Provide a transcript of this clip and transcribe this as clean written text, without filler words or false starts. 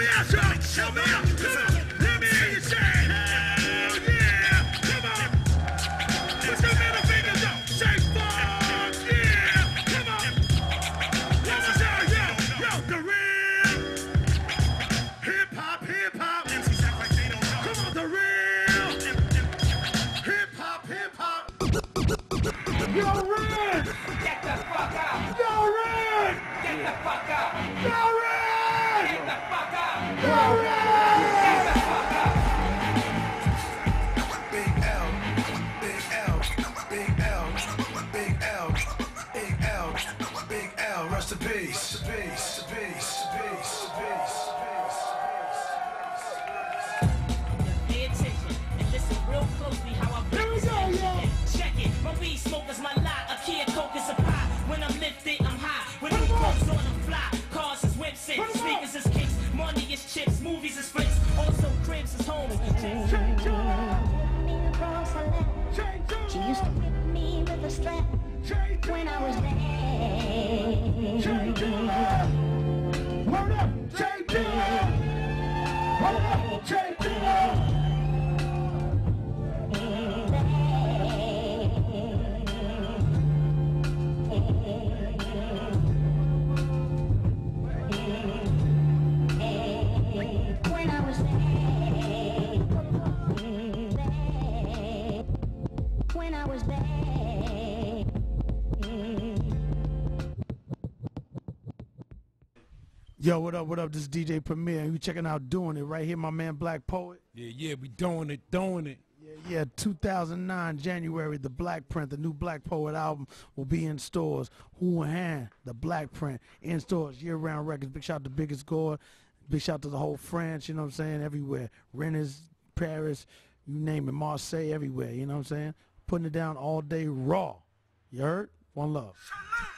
me out, y'all. Help me out. Come on. Let me hear you say, hell yeah. Come on. Put your middle fingers up. Say fuck yeah. Come on. One more time, yo, the real hip hop. MCs act like they don't know. Come on, the real hip hop. Yo, Red. Get the fuck out! Yo, Red. Get the fuck out! Yo, Red. Get the fuck out! Yo, Red. Get the fuck out! Big L, Big L, Big L, Big L, Big L, Big L, rest in peace. Pay attention and listen real closely how I break this shit. Check it, my weed smoke is my lot. A key of coke is a pie. When I'm lifted, I'm high. When new clothes on, I'm fly. Cars is whips and sneakers is kicks. Money is chips, movies is flicks. Also cribs is home. She used to whip me with a strap when I was bad. Hold up, JD. Hold up, JD. When I was bad. When I was bad. Yo, what up? This is DJ Premier. You checking out Doing It right here, my man Black Poet. Yeah, we doing it. Yeah, 2009 January, the Black Print, the new Black Poet album will be in stores. Who hand the Black Print in stores, year-round records. Big shout out to Biggest Gore. Big shout out to the whole France, you know what I'm saying, everywhere. Rennes, Paris, you name it, Marseille, everywhere, you know what I'm saying. Putting it down all day raw. You heard? One love.